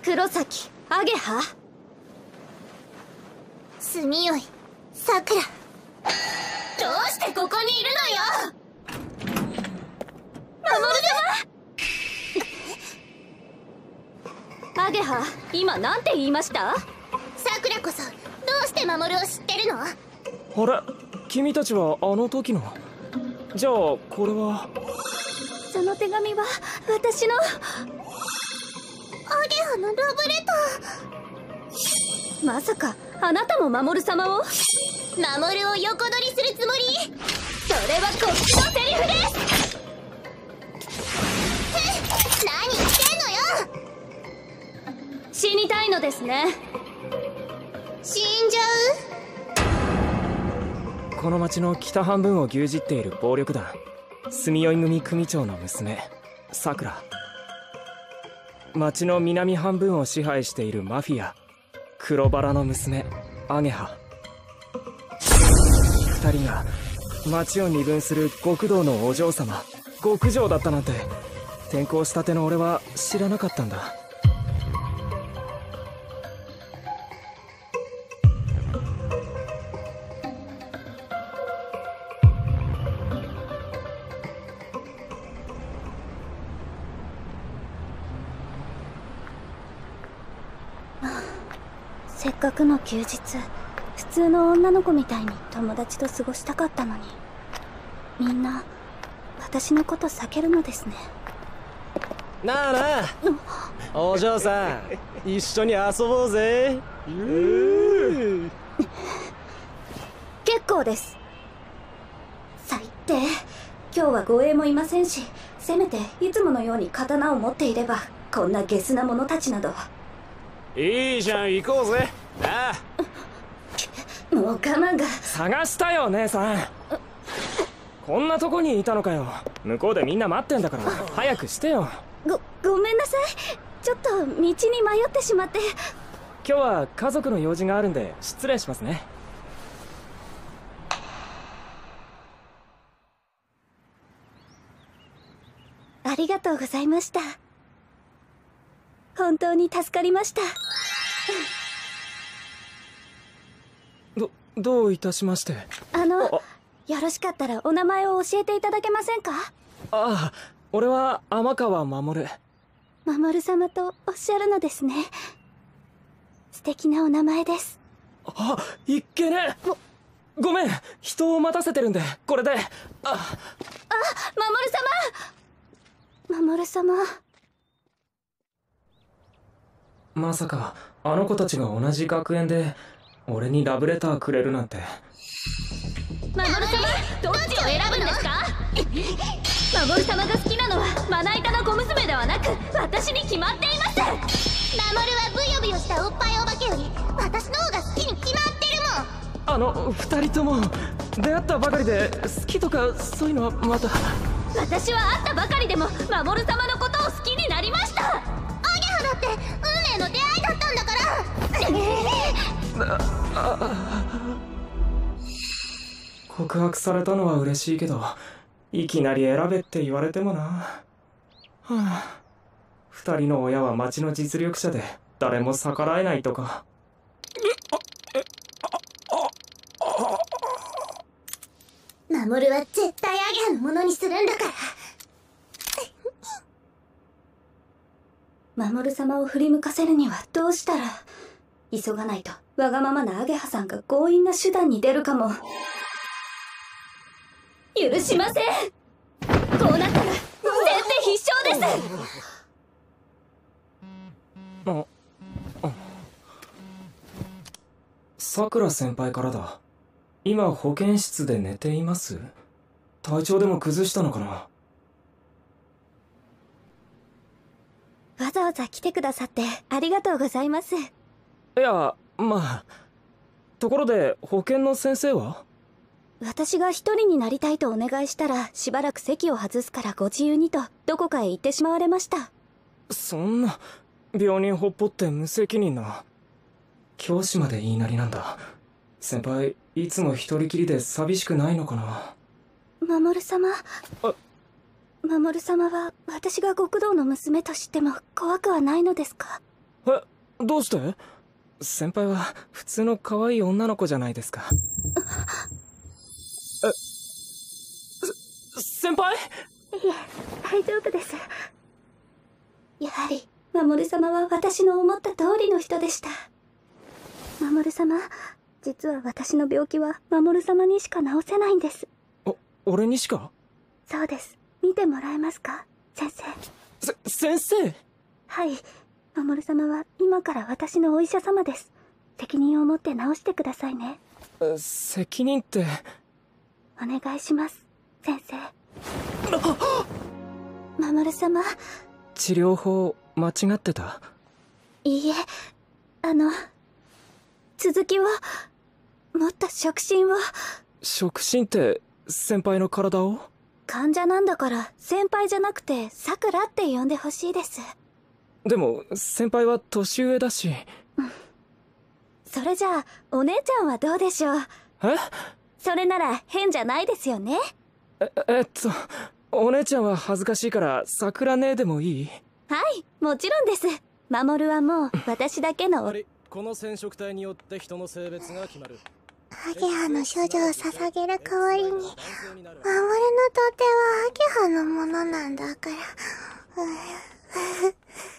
黒崎アゲハ、 住吉さくら。どうしてここにいるのよ。守アゲハ、今なんて言いました？ さくらこそどうして守を知ってるの？ あれ、君たちはあの時の。じゃあこれは。 その手紙は私の。 アゲハのラブレタまさかあなたも守様を？ 守を横取りするつもり？ それはこっちのセリフです。 何言ってんのよ。 死にたいのですね。 死んじゃう？この町の北半分を牛耳っている暴力団住吉組組長の娘さくら、町の南半分を支配しているマフィア黒バラの娘アゲハ、二人が町を二分する極道のお嬢様極上だったなんて転校したての俺は知らなかったんだ。 せっかくの休日、普通の女の子みたいに友達と過ごしたかったのに、みんな私のこと避けるのですね。 なあなあ、お嬢さん一緒に遊ぼうぜ。 結構です。最低。今日は護衛もいませんし、せめていつものように刀を持っていればこんなゲスな者たちなど。 いいじゃん、行こうぜ。ああ、もう我慢が。 探したよ姉さん。こんなとこにいたのかよ。向こうでみんな待ってんだから早くしてよ。 ごめんなさい。ちょっと道に迷ってしまって。 今日は家族の用事があるんで失礼しますね。 ありがとうございました。本当に助かりました。 どういたしまして。 よろしかったらお名前を教えていただけませんか？ ああ、俺は天川守。 守様とおっしゃるのですね。素敵なお名前です。 あ、いっけね。ごめん、人を待たせてるんでこれで。 守様。 まさかあの子たちが同じ学園で俺にラブレターくれるなんて。 守様、どっちを選ぶんですか？守様が好きなのはまな板の小娘ではなく私に決まっています。 守はブヨブヨしたおっぱいお化けより私の方が好きに決まってるもん。 二人とも出会ったばかりで好きとかそういうのはまた。 私は会ったばかりでも守様のことを好きになりました。 アゲハだって運命の出会いだったんだから。 告白されたのは嬉しいけどいきなり選べって言われてもな。はあ、二人の親は町の実力者で誰も逆らえないとか。 守は絶対アゲハのものにするんだから。 守様を振り向かせるにはどうしたら。急がないとわがままなアゲハさんが強引な手段に出るかも。許しません。こうなったら先手必勝です。 さくら先輩からだ。今保健室で寝ています？体調でも崩したのかな。 わざわざ来てくださってありがとうございます。 いや、まあ。ところで保健の先生は？ 私が一人になりたいとお願いしたらしばらく席を外すからご自由にとどこかへ行ってしまわれました。 そんな病人ほっぽって無責任な。教師まで言いなりなんだ。先輩いつも一人きりで寂しくないのかな。 守様。守様は私が極道の娘と知っても怖くはないのですか？ どうして？先輩は普通の可愛い女の子じゃないですか。先輩？ いえ、大丈夫です。やはり守様は私の思った通りの人でした。守様、実は私の病気は守様にしか治せないんです。 俺にしか？ そうです。見てもらえますか、先生。 先生？ はい、守様は今から私のお医者様です。責任を持って治してくださいね。 責任って？ お願いします、先生。守様。 治療法間違ってた？ いいえ、続きはもっと触診を。 触診って先輩の体を？ 患者なんだから先輩じゃなくてさくらって呼んでほしいです。 でも先輩は年上だし。 それじゃあお姉ちゃんはどうでしょう？それなら変じゃないですよね。 お姉ちゃんは恥ずかしいから桜姉でもいい？ はい、もちろんです。守はもう私だけの。 この染色体によって人の性別が決まる。 アゲハの処女を捧げる代わりに、守の土手はアゲハのものなんだから。